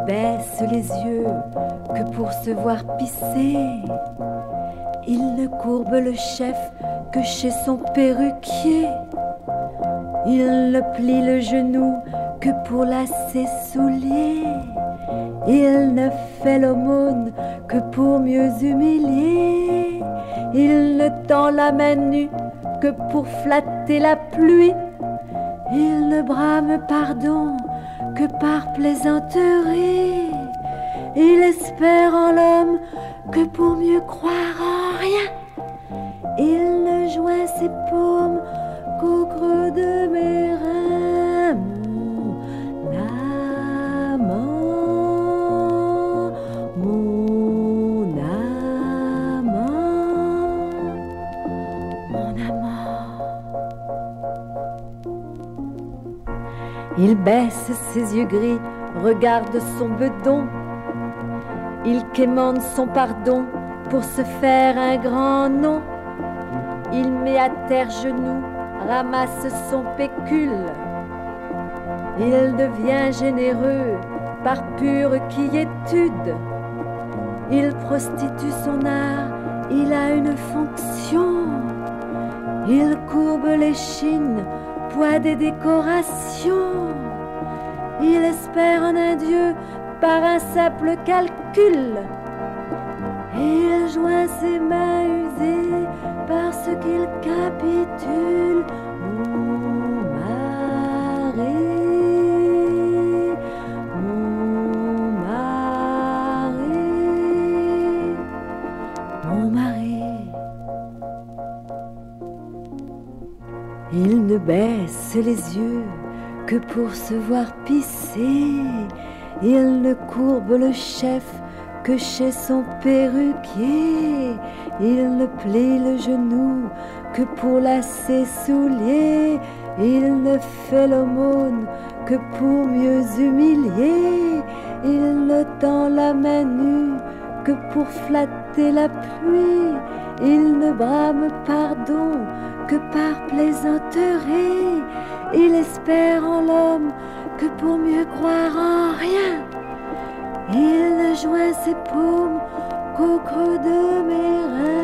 baisse les yeux que pour se voir pisser. Il ne courbe le chef que chez son perruquier. Il ne plie le genou que pour lasser souliers. Il ne fait l'aumône que pour mieux humilier. Il ne tend la main nue que pour flatter la pluie. Il ne brame pardon que par plaisanterie. Il espère en l'homme que pour mieux croire en rien. Il ne joint ses paumes qu'au creux de mes reins. Mon amant. Il baisse ses yeux gris, regarde son bedon. Il quémande son pardon pour se faire un grand nom. Il met à terre genoux, ramasse son pécule. Il devient généreux par pure quiétude. Il prostitue son art, il a une fonction. Il courbe l'échine, poids des décorations. Il espère en un dieu par un simple calcul. Il joint ses mains usées parce qu'il capitule. Mon mari, mon mari, mon mari. Il ne baisse les yeux que pour se voir pisser. Il ne courbe le chef que chez son perruquier. Il ne plie le genou que pour lasser souliers. Il ne fait l'aumône que pour mieux humilier. Il ne tend la main nue que pour flatter la pluie. Il ne brame pardon que par plaisanterie. Il espère en l'homme que pour mieux croire en rien. Il ne joint ses paumes qu'au creux de mes reins.